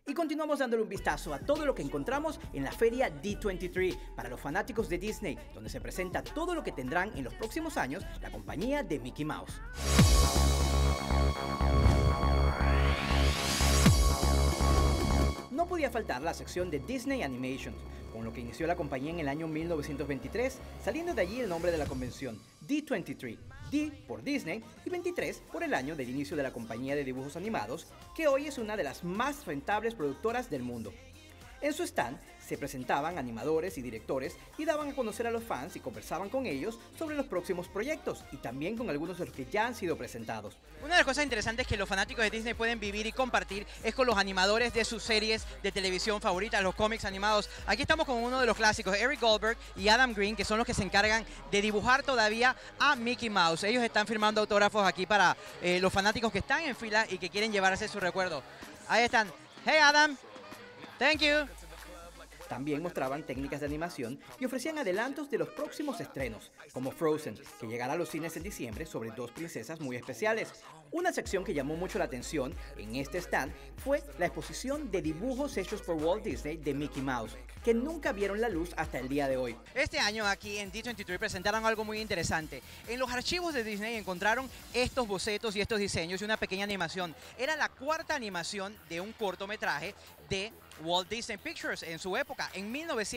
Y continuamos dándole un vistazo a todo lo que encontramos en la feria D23 para los fanáticos de Disney, donde se presenta todo lo que tendrán en los próximos años la compañía de Mickey Mouse. No podía faltar la sección de Disney Animations, con lo que inició la compañía en el año 1923, saliendo de allí el nombre de la convención, D23, D por Disney y 23 por el año del inicio de la compañía de dibujos animados, que hoy es una de las más rentables productoras del mundo. En su stand se presentaban animadores y directores y daban a conocer a los fans y conversaban con ellos sobre los próximos proyectos y también con algunos de los que ya han sido presentados. Una de las cosas interesantes que los fanáticos de Disney pueden vivir y compartir es con los animadores de sus series de televisión favoritas, los cómics animados. Aquí estamos con uno de los clásicos, Eric Goldberg y Adam Green, que son los que se encargan de dibujar todavía a Mickey Mouse. Ellos están firmando autógrafos aquí para los fanáticos que están en fila y que quieren llevarse su recuerdo. Ahí están. Hey Adam, thank you. También mostraban técnicas de animación y ofrecían adelantos de los próximos estrenos, como Frozen, que llegará a los cines en diciembre sobre dos princesas muy especiales. Una sección que llamó mucho la atención en este stand fue la exposición de dibujos hechos por Walt Disney de Mickey Mouse, que nunca vieron la luz hasta el día de hoy. Este año aquí en D23 presentaron algo muy interesante. En los archivos de Disney encontraron estos bocetos y estos diseños y una pequeña animación. Era la cuarta animación de un cortometraje de Walt Disney Pictures en su época, en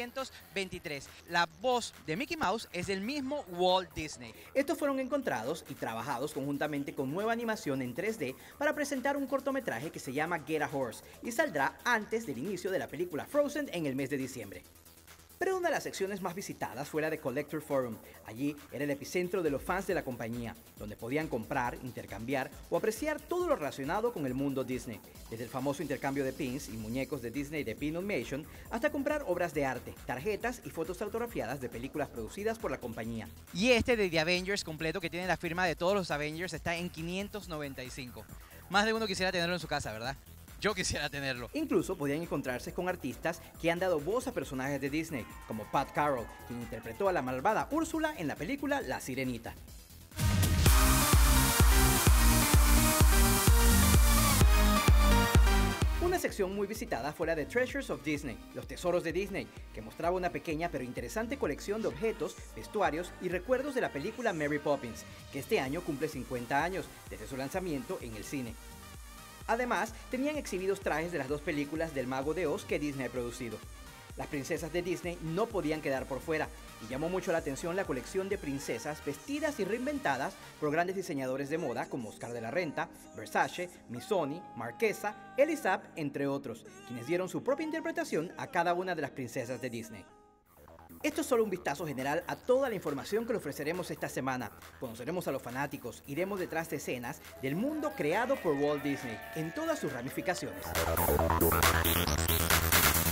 1923. La voz de Mickey Mouse es del mismo Walt Disney. Estos fueron encontrados y trabajados conjuntamente con nueva animación en 3D para presentar un cortometraje que se llama Get a Horse y saldrá antes del inicio de la película Frozen en el mes de diciembre. Pero una de las secciones más visitadas fue la de Collector Forum. Allí era el epicentro de los fans de la compañía, donde podían comprar, intercambiar o apreciar todo lo relacionado con el mundo Disney, desde el famoso intercambio de pins y muñecos de Disney de Pinimation hasta comprar obras de arte, tarjetas y fotos autografiadas de películas producidas por la compañía. Y este de The Avengers completo, que tiene la firma de todos los Avengers, está en 595. Más de uno quisiera tenerlo en su casa, ¿verdad? Yo quisiera tenerlo. Incluso podían encontrarse con artistas que han dado voz a personajes de Disney, como Pat Carroll, quien interpretó a la malvada Úrsula en la película La Sirenita. Una sección muy visitada fue la de Treasures of Disney, los tesoros de Disney, que mostraba una pequeña pero interesante colección de objetos, vestuarios y recuerdos de la película Mary Poppins, que este año cumple 50 años desde su lanzamiento en el cine. Además, tenían exhibidos trajes de las dos películas del Mago de Oz que Disney ha producido. Las princesas de Disney no podían quedar por fuera, y llamó mucho la atención la colección de princesas vestidas y reinventadas por grandes diseñadores de moda como Oscar de la Renta, Versace, Missoni, Marquesa, Elisab, entre otros, quienes dieron su propia interpretación a cada una de las princesas de Disney. Esto es solo un vistazo general a toda la información que le ofreceremos esta semana. Conoceremos a los fanáticos, iremos detrás de escenas del mundo creado por Walt Disney en todas sus ramificaciones.